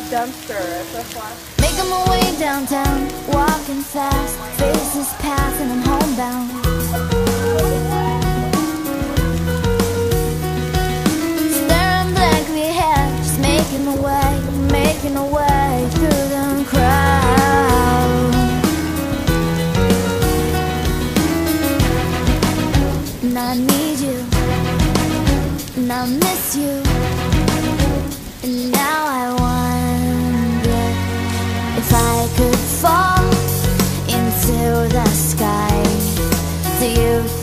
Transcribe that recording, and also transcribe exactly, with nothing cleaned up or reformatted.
dumpster at the flash. Making my way downtown, walking fast, faces pass and I'm homebound. Staring blankly ahead, just making my way, making my way through the crowd. And I need you, and I miss you, and now I wonder if I could fall into the sky. Do you